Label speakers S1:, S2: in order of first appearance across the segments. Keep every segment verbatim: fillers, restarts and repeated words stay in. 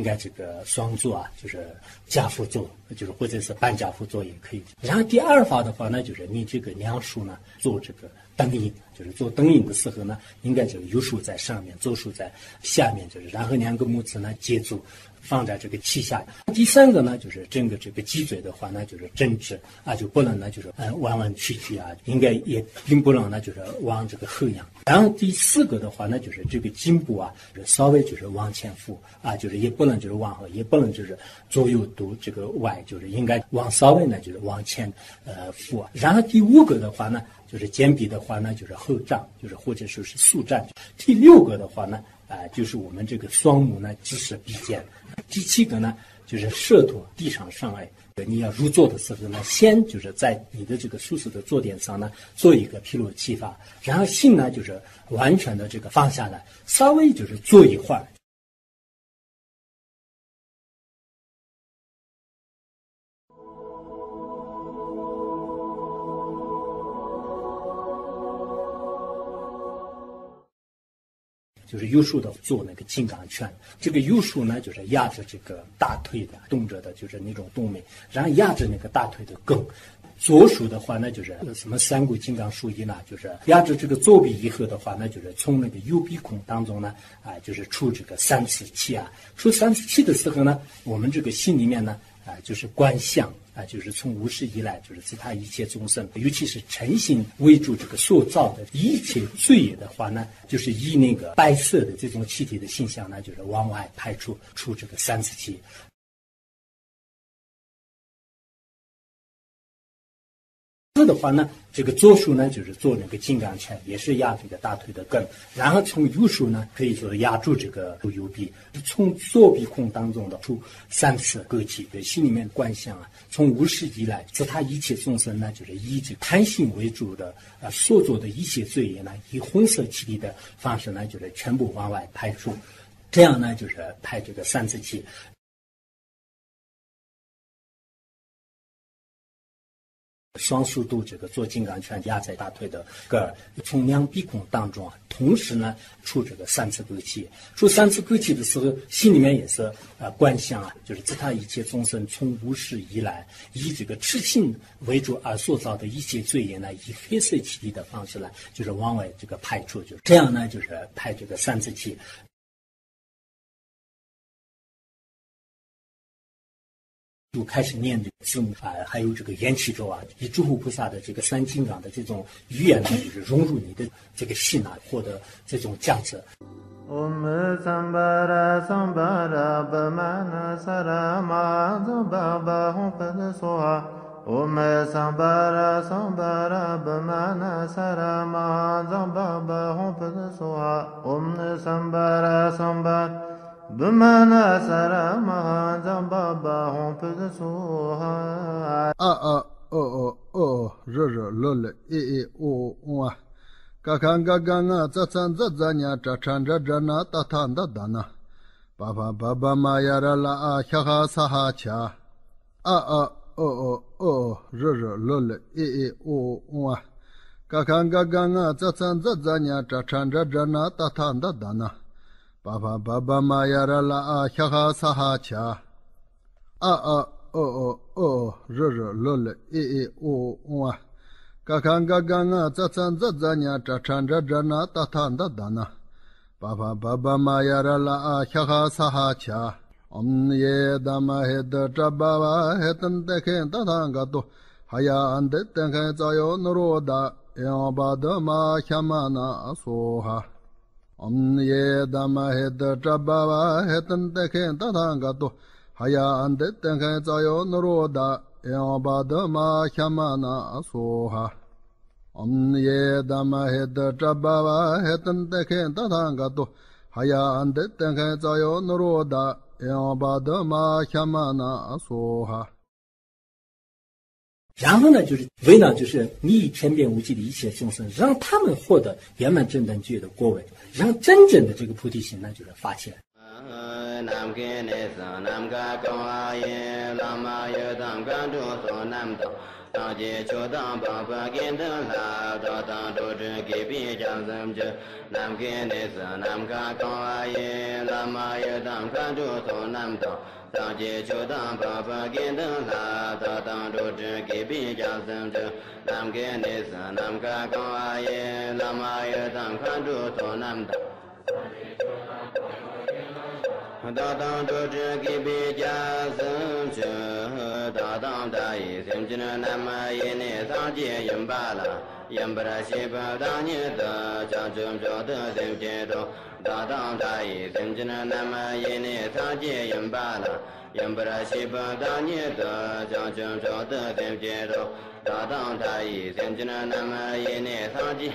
S1: 该这个双坐啊，就是家父坐，就是或者是半家父坐也可以。然后第二法的话呢，就是你这个两手呢做这个灯影，就是做灯影的时候呢，应该这个右手在上面，左手在下面，就是然后两个拇指呢接住。放在这个膝下。第三个呢，就是整个这个脊椎的话呢，就是正直啊，就不能呢就是呃弯弯曲曲啊，应该也并不能呢就是往这个后仰。然后第四个的话呢，就是这个颈部啊，就是稍微就是往前俯啊，就是也不能就是往后，也不能就是左右都这个歪，就是应该往稍微呢就是往前呃俯。然后第五个的话呢，就是肩臂的话呢，就是后胀，就是或者说是速站。第六个的话呢。啊、呃，就是我们这个双目呢，直视鼻尖。第七个呢，就是舌头地上上来。你要入座的时候呢，先就是在你的这个舒适的坐垫上呢，做一个披露气法，然后心呢就是完全的这个放下来，稍微就是坐一会儿。就是右手的做那个金刚拳，这个右手呢就是压着这个大腿的动着的，就是那种动脉，然后压着那个大腿的根。左手的话呢，就是什么三股金刚术一呢，就是压着这个左臂以后的话呢，就是从那个右鼻孔当中呢，啊、呃，就是出这个三次气啊。出三次气的时候呢，我们这个心里面呢，啊、呃，就是观想。啊，就是从无始以来，就是其他一切众生，尤其是诚心为主这个塑造的一切罪业的话呢，就是以那个白色的这种气体的形象呢，就是往外排出出这个三次气。的话呢，这个左手呢就是做那个金刚拳，也是压这个大腿的根，然后从右手呢可以说压住这个右臂，从左鼻孔当中的出三次割气，对心里面观想啊，从无始以来，自他一切众生呢，就是以这个贪心为主的啊、呃、所做的一切罪业呢，以红色气体的方式呢，就是全部往外排出，这样呢就是排这个三次气。双手都这个做金刚拳压在大腿的根儿，从两鼻孔当中啊，同时呢出这个三次割气。出三次割气的时候，心里面也是呃观想啊，就是自他一切众生从无始以来，以这个痴心为主而塑造的一切罪业呢，以黑色气体的方式呢，就是往外这个排出，就是这样呢，就是排这个三次气。就开始念这个字母啊，还有这个缘起咒啊，以诸佛菩萨的这个三金刚的这种语言呢，就是融入你的这个心啊，获得这种价值。Om Sambara Sambara Bhamana Sarama Zambaba Hum Pada Soha Om Sambara Sambara Bhamana Sarama Zambaba Hum Pada Soha Om Sambara Sambara Bhamana Sarama Zambaba Hum Pada Soha A A O O O R R L L E E O O Kakanga ganga zatsan zatzanya chachan jajana tatanda dana. Baba baba mayara la a kyaha saha cha. A a o o o r r l l e e o o. Kakanga ganga zatsan zatzanya chachan jajana tatanda dana. Baba baba mayara la a kyaha saha cha. A a o o o r r l l e e o o. Kakanga ganga zatsan zatzanya chachan jajana tatanda dana. Baba baba mayara la a kyaha saha cha. Om ye dama heda jababa hetan teken tatanga to. Haya ande tenken zayo nuroda. Eobada ma kyamana soha. Om ye dama heda jababa hetan teken tatanga to. Haya ande tenken zayo nuroda. Eobada ma kyamana soha. Om ye dama heda jababa hetan teken tatanga to. Haya ande tenken zayo nuroda. Eobada ma kyamana soha。然后呢，就是为了就是你以天变无际的一切众生，让他们获得圆满正等觉的果位，让真正的这个菩提心呢，就是发起来。
S2: nam ke ne sa nam ka ka ye la ma ye tam ka du so nam ta ta je cho dang ba ba gen da la da da do de ke bi jang sam je nam ke ne sa nam ka ka ye la ma ye tam ka du so nam ta ta je cho dang ba ba gen da la da da do de ke bi jang sam je nam ke ne sa nam ka ka ye la ma ye tam ka du so nam ta da da do je ke bi jang sam je da da da yi sim je nam ye ne sa je yin ba la yin ba ra shi ba da ni da ja jum jo de sim je do da da da yi sim je nam ye ne sa je yin ba la yin ba ra shi ba da ni da ja jum jo de sim je do da da da yi sim je nam ye ne sa je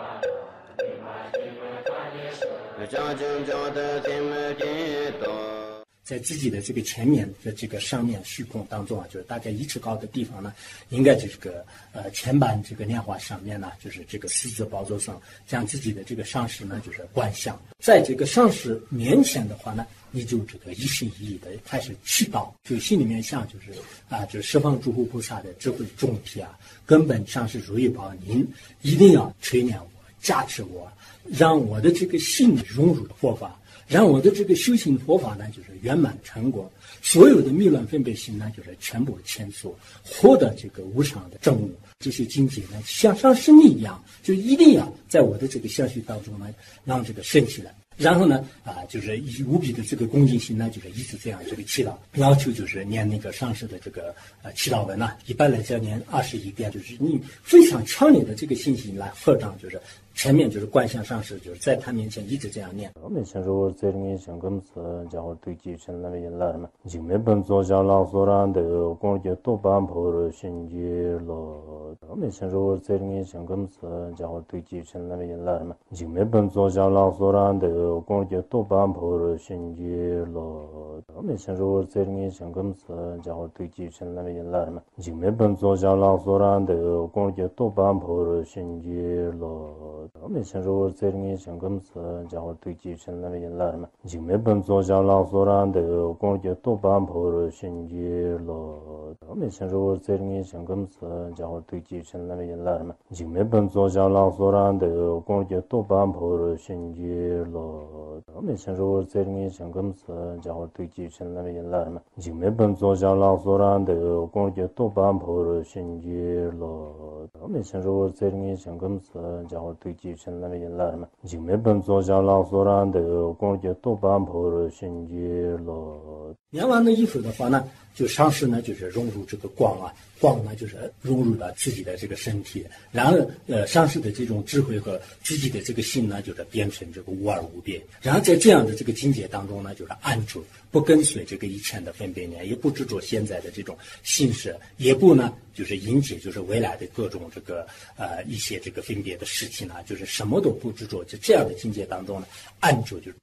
S2: ja jum jo de sim je do
S1: 在自己的这个前面的这个上面虚空当中啊，就是大概一尺高的地方呢，应该这个呃前板这个莲花上面呢，就是这个四字宝座上，将自己的这个上师呢就是观想，在这个上师面前的话呢，你就这个一心一意的开始祈祷，就心里面想就是啊，就是十方诸佛菩萨的智慧众体啊，根本上师如意宝，您一定要垂怜我，加持我，让我的这个心融入佛法。让我的这个修行佛法呢，就是圆满成果，所有的迷乱分别心呢，就是全部迁出，获得这个无上的正悟。这些境界呢，像上师你一样，就一定要在我的这个相续当中呢，让这个升起来。然后呢，啊，就是以无比的这个恭敬心呢，就是一直这样这个祈祷，要求就是念那个上师的这个呃祈祷文呢、啊，一般来讲念二十一遍，就是你非常强烈的这个信心来合掌，就是前面就是观想上师，就是在他面前一直这样念。
S3: 我们先说这里想跟此家伙对继承那边来嘛，就没本做下老所然的工作多半破了心结了。我们先说这里想跟此家伙对继承那边来嘛，就没本做下老所然的工作多半破了心结了。我们先说这里想跟此家伙对继承那边来嘛，就没本做下老所然的工作多半破了心结了。我们先说这里想跟此家伙对继承那边来嘛，就没本做下老所然的工作多半破了心结了。我们先说这里想跟此家伙对继承那边来嘛，就没本做下老所然的工作多半破了心结了。我们先说这里想跟此家伙对继承那边来嘛，就没本做下老所然的工作多半破了心结了。我们先说这里想跟此家伙对继承那边来嘛，就没本做下老所然的工作多半破了心结了。
S1: 念完了以后的话呢，就上师呢就是融入这个光啊，光呢就是融入了自己的这个身体，然后呃上师的这种智慧和自己的这个心呢，就是变成这个无二无别。然后在这样的这个境界当中呢，就是安住，不跟随这个以前的分别念，也不执着现在的这种形式，也不呢就是迎接就是未来的各种这个呃一些这个分别的事情呢，就是什么都不执着，就这样的境界当中呢，安住就是。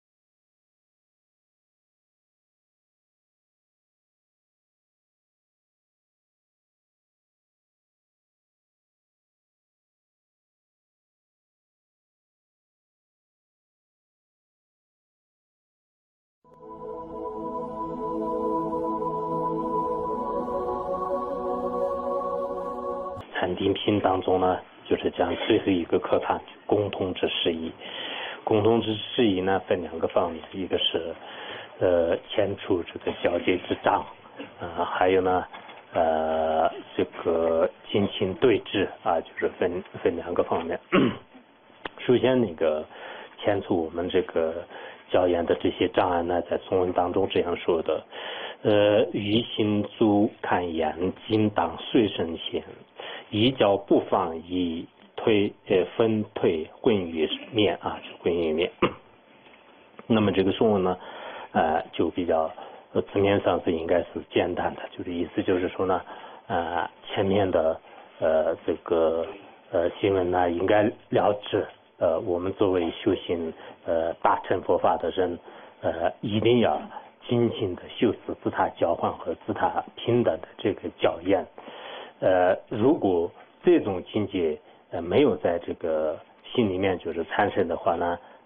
S4: 禅定品当中呢，就是讲最后一个课堂共同之事宜。共同之事宜呢分两个方面，一个是呃迁出这个交接之障，呃还有呢呃这个进行对峙啊，就是分分两个方面。首先那个迁出我们这个教研的这些障碍呢，在颂文当中这样说的：呃于心足看眼睛当随身现。一脚不放，以推呃分退混于面啊，混于面。那么这个颂文呢，呃，就比较呃字面上是应该是简单的，就是意思就是说呢，呃，前面的呃这个呃新闻呢，应该了知，呃，我们作为修行呃大乘佛法的人，呃，一定要精进的修持自他交换和自他平等的这个教验。呃，如果这种境界呃没有在这个心里面就是产生的话呢，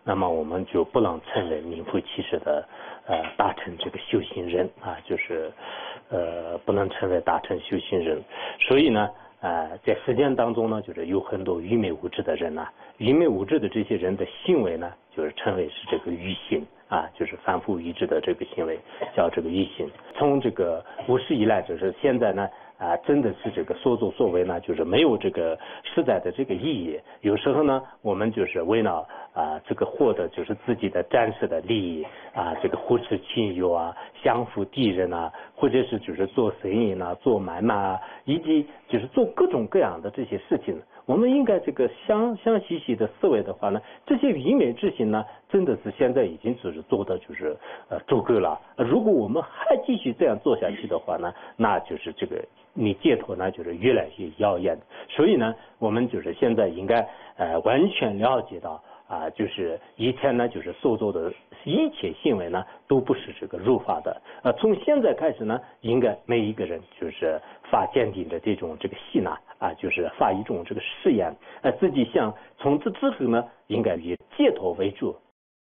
S4: 那么我们就不能称为名副其实的呃大乘这个修行人啊，就是呃不能称为大乘修行人。所以呢，呃，在实践当中呢，就是有很多愚昧无知的人呐、啊，愚昧无知的这些人的行为呢，就是称为是这个愚行啊，就是反复愚智的这个行为叫这个愚行。从这个无始以来，就是现在呢。啊，真的是这个所作所为呢，就是没有这个实在的这个意义。有时候呢，我们就是为了啊这个获得就是自己的暂时的利益啊，这个扶持亲友啊，相扶敌人啊，或者是就是做生意呢、做买卖啊，以及就是做各种各样的这些事情。我们应该这个详详细细的思维的话呢，这些愚昧之行呢，真的是现在已经就是做的就是呃足够了。如果我们还继续这样做下去的话呢，那就是这个你解脱呢就是越来越遥远。所以呢，我们就是现在应该呃完全了解到啊，就是以前呢就是所做的一切行为呢都不是这个如法的。呃，从现在开始呢，应该每一个人就是发坚定的这种这个信呐啊，就是发一种这个誓言，呃，自己想从此之后呢，应该以解脱为主。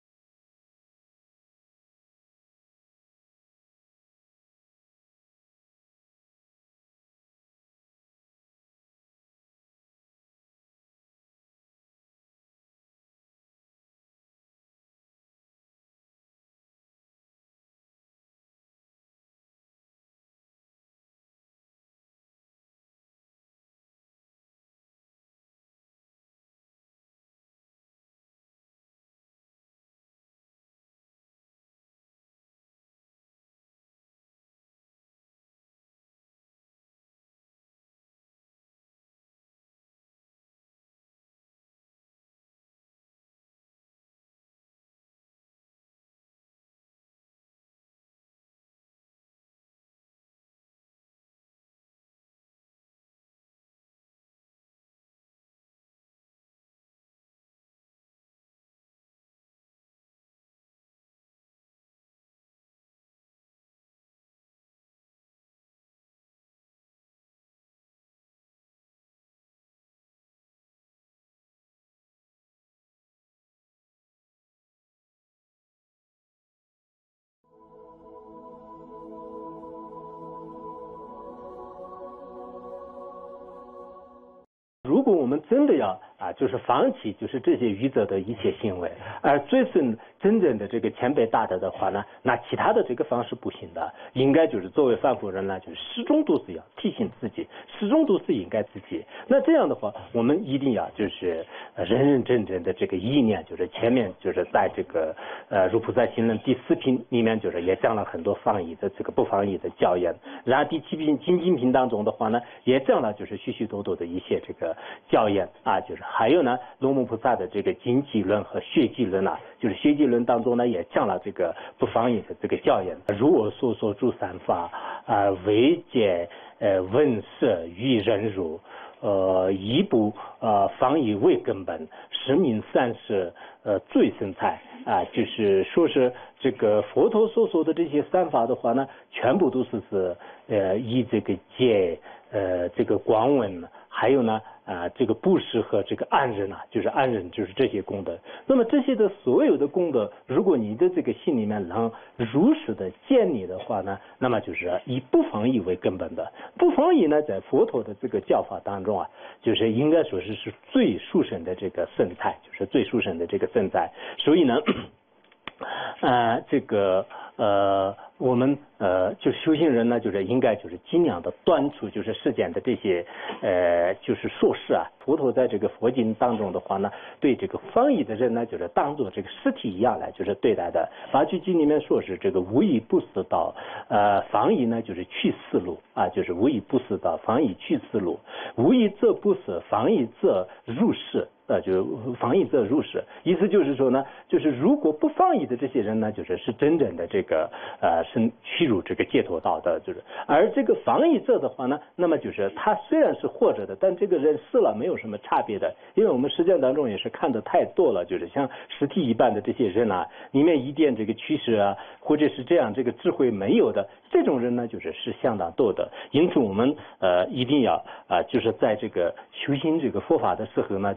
S4: 如果我们真的要啊，就是放弃就是这些愚者的一切行为，而追寻真正的这个谦卑大德的话呢，那其他的这个方式不行的。应该就是作为凡夫人呢，就是始终都是要提醒自己，始终都是应该自己。那这样的话，我们一定要就是认认真真的这个意念，就是前面就是在这个呃《如菩萨行论》第四品里面，就是也讲了很多放逸的这个不放逸的教言。然后第七品精进品当中的话呢，也讲了就是许许多多的一些这个教言啊，就是还有呢，龙母菩萨的这个经济论和学记论啊，就是学记论当中呢也讲了这个不放逸的这个教言。如我所说诸三法啊，为戒呃闻摄与忍辱，呃一不呃放逸为根本，实名三世呃最生财啊，就是说是这个佛陀所说的这些三法的话呢，全部都是是呃以这个戒呃这个广闻，还有呢啊、呃、这个布施和这个安忍啊，就是安忍就是这些功德。那么这些的所有的功德，如果你的这个心里面能如实的建立的话呢，那么就是以不放逸为根本的。不放逸呢，在佛陀的这个教法当中啊，就是应该说是是最殊胜的这个圣菜，就是最殊胜的这个圣菜。所以呢，呃，这个呃，我们呃，就修行人呢，就是应该就是尽量的端出就是世间的这些呃，就是硕士啊。佛陀在这个佛经当中的话呢，对这个放逸的人呢，就是当做这个尸体一样来就是对待的。法句经里面说是这个无以不思道，呃，放逸呢就是去思路啊，就是无以不思道，放逸去思路，无以则不思，放逸则入世。呃，就放逸则入世，意思就是说呢，就是如果不放逸的这些人呢，就是是真正的这个呃是去入这个解脱道的，就是而这个放逸者的话呢，那么就是他虽然是活着的，但这个人死了没有什么差别的，因为我们实践当中也是看的太多了，就是像尸体一般的这些人啊，里面一点这个趋势啊，或者是这样这个智慧没有的这种人呢，就是是相当多的。因此我们呃一定要啊、呃，就是在这个修行这个佛法的时候呢，就是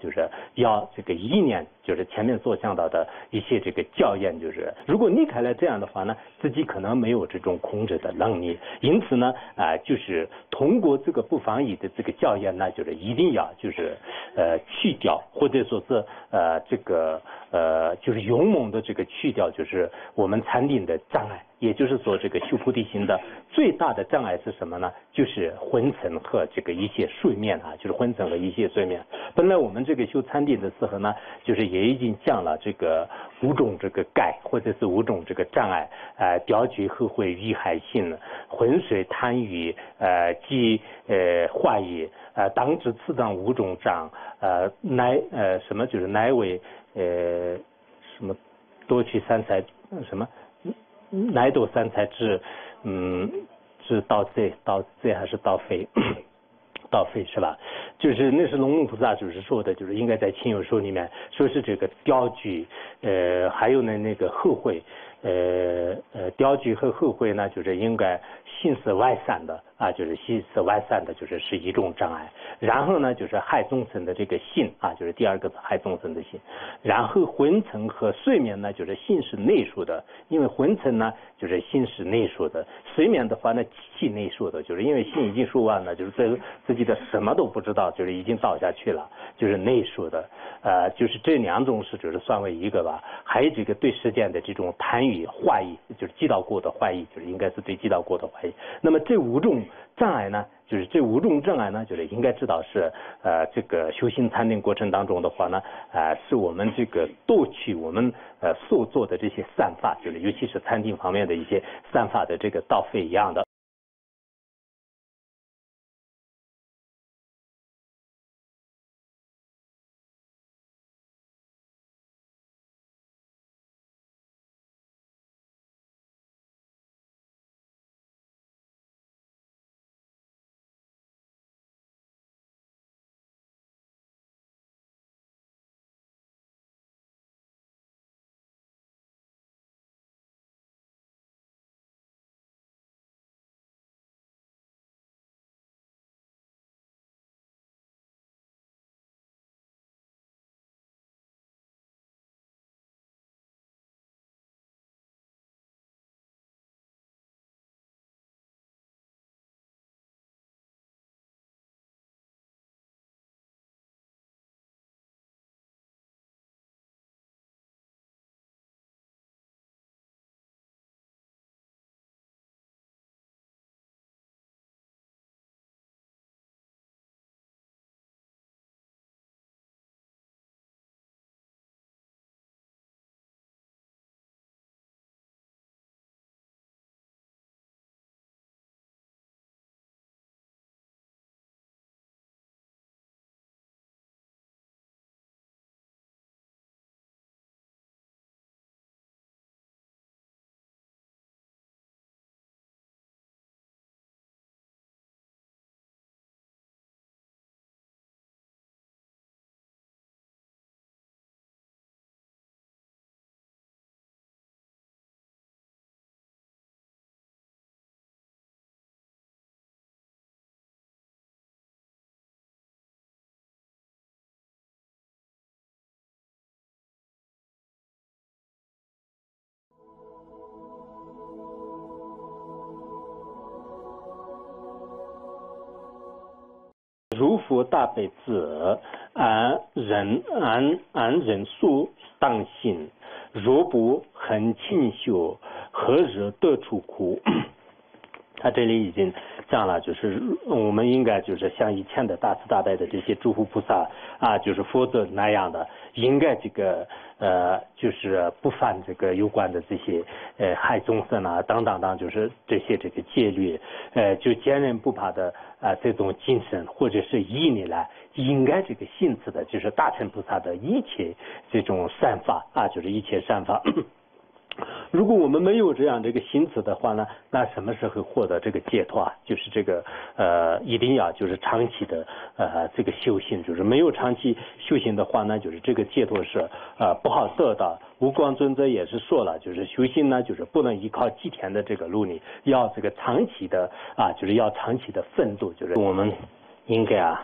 S4: 要这个意念，就是前面所讲到的一些这个教验，就是如果离开了这样的话呢，自己可能没有这种控制的能力，因此呢，啊、呃，就是通过这个不防疫的这个教验呢，就是一定要就是呃去掉，或者说是呃这个呃就是勇猛的这个去掉，就是我们禅定的障碍。也就是说，这个修菩提心的最大的障碍是什么呢？就是昏沉和这个一些睡眠啊，就是昏沉和一些睡眠。本来我们这个修禅定的时候呢，就是也已经讲了这个五种这个盖，或者是五种这个障碍，呃，雕具后悔欲害性、昏睡贪欲，呃，即呃坏意，呃，当知此等五种障，呃，乃呃什么就是乃为呃什么多取三才什么。乃多三才至，嗯，至到这到这还是到非，到非是吧？就是那是龙目菩萨就是说的，就是应该在亲友说里面说是这个雕具，呃，还有呢那个后悔，呃呃雕具和后悔呢，就是应该心思外散的啊，就是心思外散的，就是是一种障碍。然后呢，就是害众生的这个心啊，就是第二个是害众生的心。然后昏沉和睡眠呢，就是心是内属的，因为昏沉呢就是心是内属的，睡眠的话呢气内属的，就是因为心已经说完了，就是自自己的什么都不知道，就是已经倒下去了，就是内属的。呃，就是这两种是就是算为一个吧。还有这个对世间的这种贪欲、坏意，就是记到过的坏意，就是应该是对记到过的坏意。那么这五种障碍呢，就是这五种障碍呢，就是应该知道是呃这个修行禅定过程当中的话呢，呃是我们这个夺取我们呃所做的这些善法，就是尤其是禅定方面的一些善法的这个道废一样的。如佛大悲智，安忍安安忍术当心，若不恒勤修，何日得出苦？他这里已经讲了，就是我们应该就是像以前的大慈大悲的这些诸佛菩萨啊，就是佛祖那样的，应该这个呃，就是不犯这个有关的这些呃害众生啊等等等，就是这些这个戒律，呃，就见人不怕的啊、呃、这种精神或者是意念来，应该这个信持的，就是大乘菩萨的一切这种善法啊，就是一切善法。如果我们没有这样这个心持的话呢，那什么时候获得这个解脱啊？就是这个呃，一定要就是长期的呃这个修行，就是没有长期修行的话呢，就是这个解脱是呃不好得到。无光尊者也是说了，就是修行呢，就是不能依靠几天的这个努力，要这个长期的啊，就是要长期的奋斗，就是我们应该啊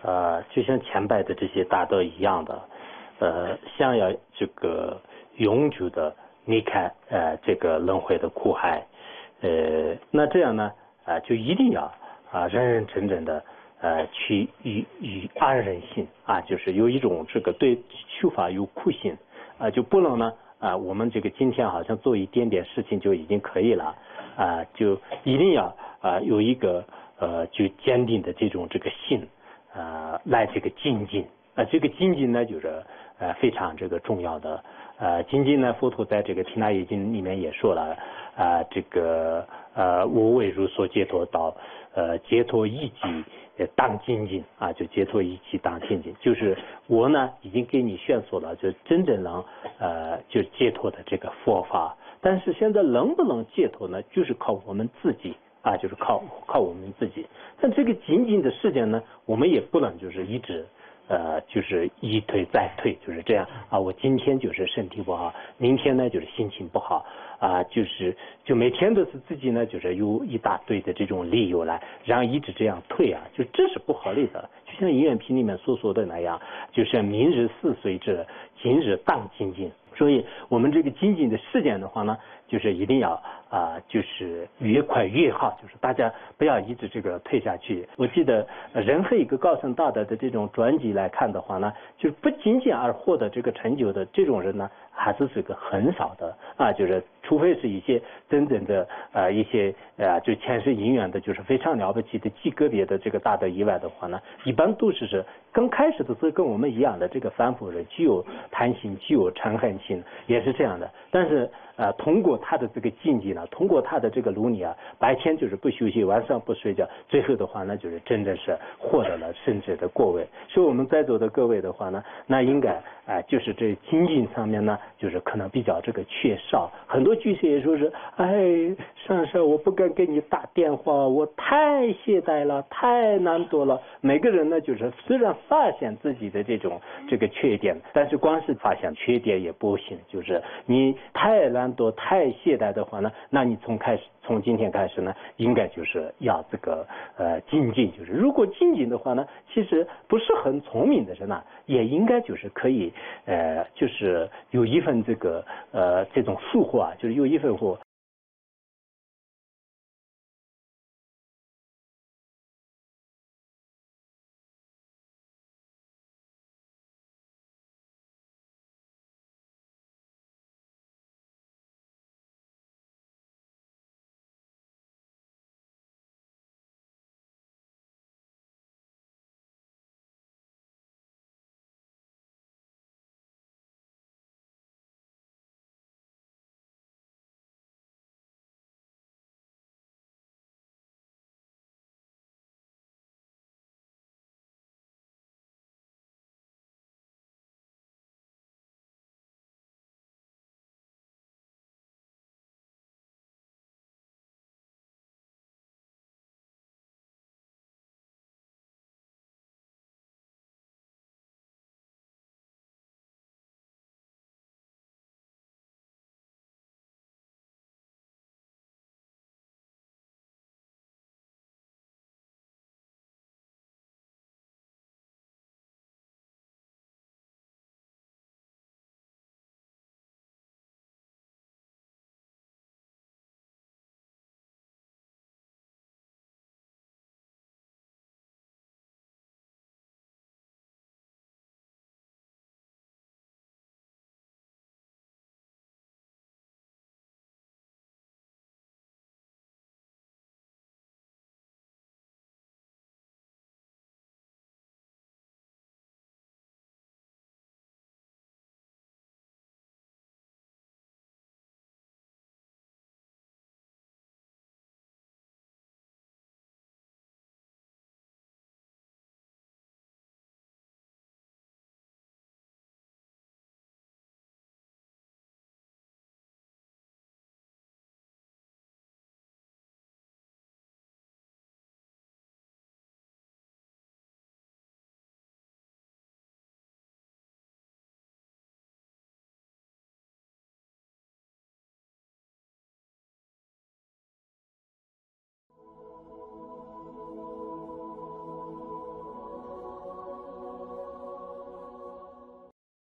S4: 呃，就像前辈的这些大德一样的，呃，想要这个永久的离开呃这个轮回的苦海，呃，那这样呢，啊、呃，就一定要啊、呃、认认真真的呃去与与安人性啊，就是有一种这个对修法有苦心啊、呃，就不能呢啊、呃，我们这个今天好像做一点点事情就已经可以了啊、呃，就一定要啊、呃、有一个呃就坚定的这种这个心。呃，来这个精进，呃，这个精进呢，就是呃非常这个重要的。呃，精进呢，佛陀在这个《毗那耶经》里面也说了，啊、呃，这个呃，无为如所解脱道，呃，解脱一即当精进啊，就解脱一即当精进，就是我呢已经给你宣说了，就真正能呃就解脱的这个佛法，但是现在能不能解脱呢，就是靠我们自己。啊，就是靠靠我们自己，但这个精进的时间呢，我们也不能就是一直，呃，就是一推再推，就是这样啊。我今天就是身体不好，明天呢就是心情不好啊，就是就每天都是自己呢，就是有一大堆的这种理由来，然后一直这样退啊，就这是不合理的。就像《银眼品》里面所说的那样，就是明日似水者，今日当精进。所以我们这个精进的时间的话呢，就是一定要啊、呃，就是越快越好，就是大家不要一直这个退下去。我记得任何一个高僧大德的这种传记来看的话呢，就是不精进而获得这个成就的这种人呢，还是是个很少的啊，就是除非是一些真正的呃一些呃就前世因缘的，就是非常了不起的极个别的这个大德以外的话呢，一般都是是刚开始的时候跟我们一样的这个凡夫人，具有贪心，具有嗔恨心，也是这样的。但是呃，通过他的这个境界呢，通过他的这个努力啊，白天就是不休息，晚上不睡觉，最后的话呢，就是真的是获得了圣者的果位。所以我们在座的各位的话呢，那应该啊、呃，就是这精进上面呢，就是可能比较这个缺少。很多居士也说是，哎，上师我不敢给你打电话，我太懈怠了，太懒惰了。每个人呢，就是虽然发现自己的这种这个缺点，但是光是发现缺点也不行，就是你太懒惰、太懈怠的话呢，那你从开始从今天开始呢，应该就是要这个呃精进，就是如果精进的话呢，其实不是很聪明的人呢，也应该就是可以呃就是有一份这个呃这种收获啊，就是有一份获。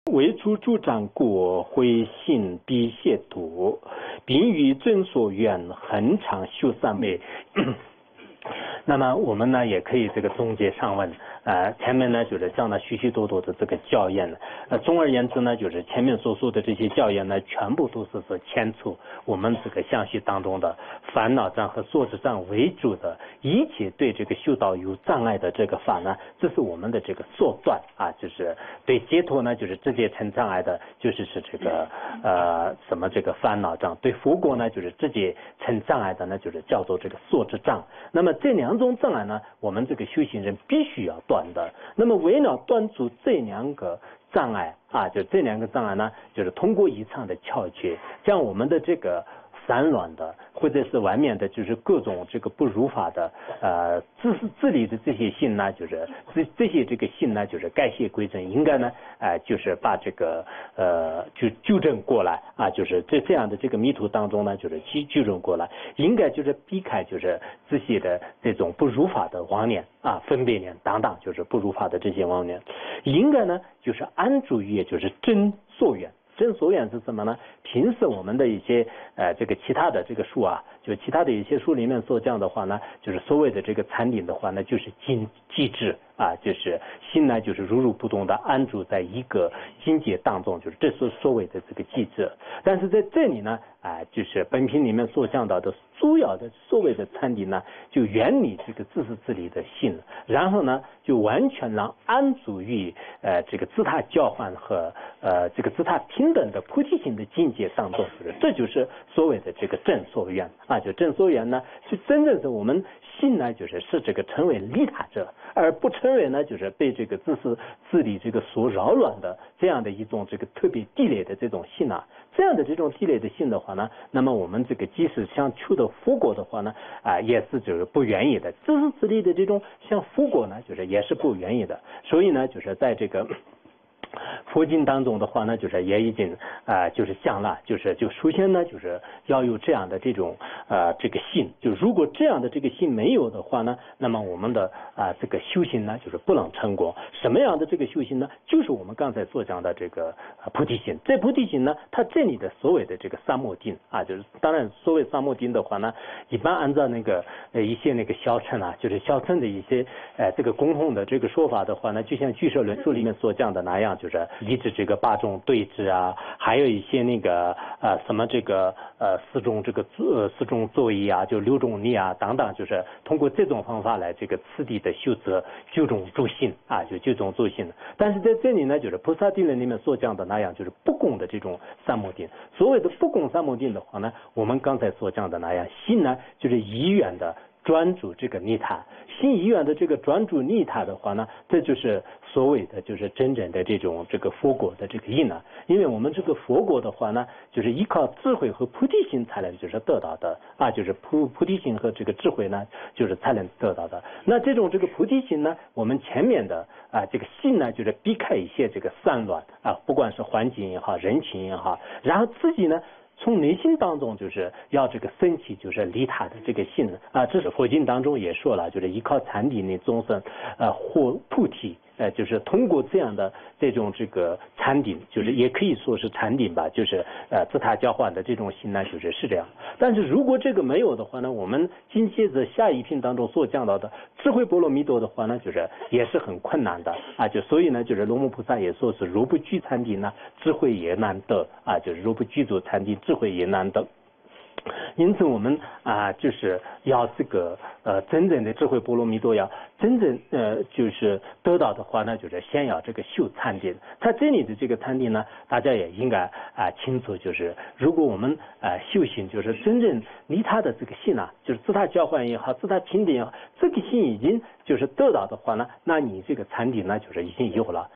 S4: 为处主张过回信必亵渎，并于正所愿恒常修三昧。那么我们呢也可以这个总结上文，呃，前面呢就是讲了许许多多的这个教言，呃，总而言之呢，就是前面所说的这些教言呢，全部都是说牵出我们这个相续当中的烦恼障和所知障为主的一切对这个修道有障碍的这个法呢，这是我们的这个所断啊，就是对解脱呢，就是直接成障碍的，就是是这个呃什么这个烦恼障，对佛果呢，就是直接成障碍的呢，就是叫做这个所知障。那么这两种障碍呢，我们这个修行人必须要断的。那么为了断除这两个障碍啊，就这两个障碍呢，就是通过以上的窍诀，将我们的这个散乱的，或者是外面的，就是各种这个不如法的，呃，自自理的这些性呢，就是这这些这个性呢，就是改邪归正，应该呢，呃，就是把这个呃，就纠正过来啊，就是这这样的这个迷途当中呢，就是纠纠正过来，应该就是避开就是这些的这种不如法的妄念啊，分别念等等，就是不如法的这些妄念，应该呢，就是安住于就是真所愿。真所愿是什么呢？平时我们的一些呃这个其他的这个书啊，就其他的一些书里面所讲的话呢，就是所谓的这个禅定的话呢，就是境寂止啊，就是心呢就是如如不动的安住在一个境界当中，就是这是所谓的这个寂止。但是在这里呢，啊、呃，就是本品里面所讲到的主要的所谓的禅定呢，就远离这个自私自利的心，然后呢，就完全让安住于呃这个自他交换和呃这个自他平等的菩提心的境界当中，就是这就是所谓的这个正所愿啊，就正所愿呢，是真正是我们心呢，就是是这个成为利他者，而不成为呢，就是被这个自私自利这个所扰乱的这样的一种这个特别地雷的这种心啊，这样的这种地雷的心的话呢，那么我们这个即使想求的佛果的话呢，啊、呃，也是就是不愿意的，自私自利的这种像佛果呢，就是也是不愿意的，所以呢，就是在这个佛经当中的话呢，就是也已经啊、呃，就是讲了，就是就首先呢，就是要有这样的这种呃这个心，就如果这样的这个心没有的话呢，那么我们的啊、呃、这个修行呢，就是不能成功。什么样的这个修行呢？就是我们刚才所讲的这个菩提心。这菩提心呢，它这里的所谓的这个三摩定啊，就是当然所谓三摩定的话呢，一般按照那个呃一些那个小乘啊，就是小乘的一些呃这个共同的这个说法的话呢，就像俱舍论述里面所讲的那样。就是一直这个八种对峙啊，还有一些那个呃什么这个呃四种这个呃四种作意啊，就六种力啊等等，就是通过这种方法来这个次第的修持九种诸性啊，就九种诸性。但是在这里呢，就是菩萨定论里面所讲的那样，就是不共的这种三摩定。所谓的不共三摩定的话呢，我们刚才所讲的那样，心呢就是意愿的专注这个利他，心意愿的这个专注利他的话呢，这就是所谓的就是真正的这种这个佛果的这个因呢。因为我们这个佛果的话呢，就是依靠智慧和菩提心才能就是得到的啊，就是菩菩提心和这个智慧呢，就是才能得到的。那这种这个菩提心呢，我们前面的啊这个心呢，就是避开一些这个散乱啊，不管是环境也好，人情也好，然后自己呢。从内心当中就是要这个升起就是利他的这个心啊，这是佛经当中也说了，就是依靠禅定的众生呃获菩提，呃就是通过这样的这种这个禅定，就是也可以说是禅定吧，就是呃自他交换的这种心呢，就是是这样。但是如果这个没有的话呢，我们紧接着下一品当中所讲到的智慧波罗蜜多的话呢，就是也是很困难的啊，就所以呢，就是龙母菩萨也说是如不具禅定呢，智慧也难得啊，就是如不具足禅定。智慧也难得，因此我们啊、呃，就是要这个呃真正的智慧波罗蜜多要真正呃就是得到的话呢，就是先要这个修禅定。它这里的这个禅定呢，大家也应该啊、呃、清楚，就是如果我们啊、呃、修行，就是真正离他的这个心啊，就是自他交换也好，自他平等也好，这个心已经就是得到的话呢，那你这个禅定呢，就是已经有了。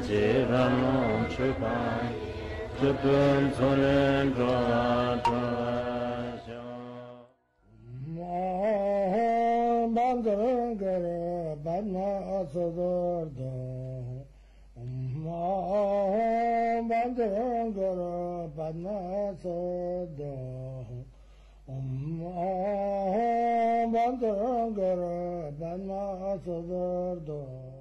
S3: Jiranong Chukai Jupun Tsunen Chua
S5: Bandangara Badna Asadorda Bandangara Badna Asadorda Bandangara Badna Asadorda